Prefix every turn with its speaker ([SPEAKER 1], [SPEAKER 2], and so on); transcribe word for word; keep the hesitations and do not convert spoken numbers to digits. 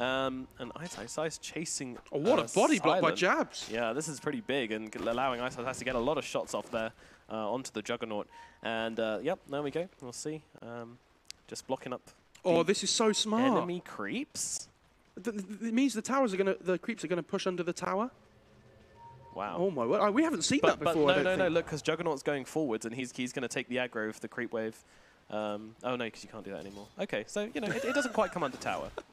[SPEAKER 1] Um, and Ice Ice Ice chasing.
[SPEAKER 2] Oh, what
[SPEAKER 1] uh,
[SPEAKER 2] a body block by
[SPEAKER 1] Silent.
[SPEAKER 2] Jabs.
[SPEAKER 1] Yeah, this is pretty big and allowing Ice Ice Ice to get a lot of shots off there uh, onto the Juggernaut. And uh, yep, there we go. We'll see. Um, just blocking up.
[SPEAKER 2] Oh, this is so smart.
[SPEAKER 1] Enemy creeps.
[SPEAKER 2] Th th it means the towers are gonna, the creeps are gonna push under the tower.
[SPEAKER 1] Wow.
[SPEAKER 2] Oh my word! We haven't seen
[SPEAKER 1] but,
[SPEAKER 2] that before.
[SPEAKER 1] But
[SPEAKER 2] I
[SPEAKER 1] no,
[SPEAKER 2] don't
[SPEAKER 1] no,
[SPEAKER 2] think.
[SPEAKER 1] no. Look, because Juggernaut's going forwards, and he's he's going to take the aggro of the creep wave. Um, oh no, because you can't do that anymore. Okay, so you know it, it doesn't quite come under tower.